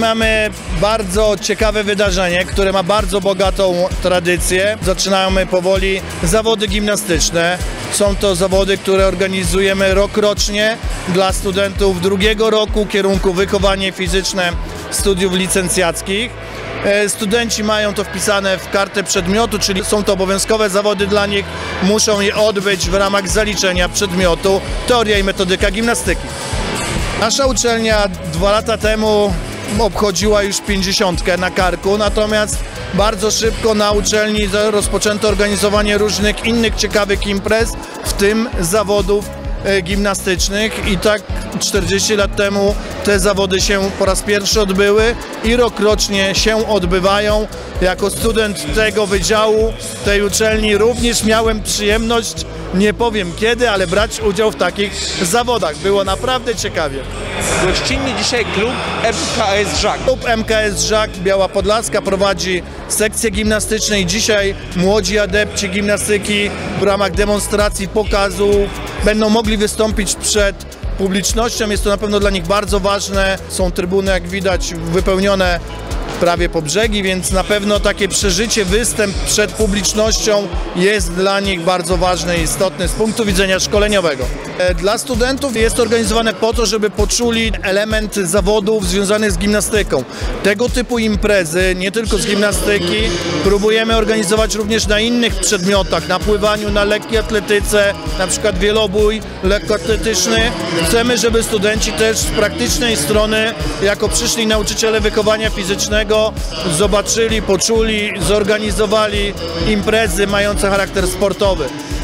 mamy bardzo ciekawe wydarzenie, które ma bardzo bogatą tradycję. Zaczynamy powoli zawody gimnastyczne. Są to zawody, które organizujemy rokrocznie dla studentów drugiego roku kierunku wychowanie fizyczne studiów licencjackich. Studenci mają to wpisane w kartę przedmiotu, czyli są to obowiązkowe zawody dla nich. Muszą je odbyć w ramach zaliczenia przedmiotu teoria i metodyka gimnastyki. Nasza uczelnia 2 lata temu obchodziła już 50 na karku, natomiast bardzo szybko na uczelni rozpoczęto organizowanie różnych innych ciekawych imprez, w tym zawodów gimnastycznych, i tak 40 lat temu te zawody się po raz pierwszy odbyły i rokrocznie się odbywają. Jako student tego wydziału, tej uczelni, również miałem przyjemność, nie powiem kiedy, ale brać udział w takich zawodach. Było naprawdę ciekawie. Gościnnie dzisiaj klub MKS Żak. Klub MKS Żak Biała Podlaska prowadzi sekcję gimnastyczną i dzisiaj młodzi adepci gimnastyki w ramach demonstracji, pokazu będą mogli wystąpić przed publicznością. Jest to na pewno dla nich bardzo ważne. Są trybuny, jak widać, wypełnione prawie po brzegi, więc na pewno takie przeżycie, występ przed publicznością jest dla nich bardzo ważny i istotny z punktu widzenia szkoleniowego. Dla studentów jest to organizowane po to, żeby poczuli element zawodów związanych z gimnastyką. Tego typu imprezy, nie tylko z gimnastyki, próbujemy organizować również na innych przedmiotach, na pływaniu, na lekkiej atletyce, na przykład wielobój lekkoatletyczny. Chcemy, żeby studenci też z praktycznej strony, jako przyszli nauczyciele wychowania fizycznego, zobaczyli, poczuli, zorganizowali imprezy mające charakter sportowy.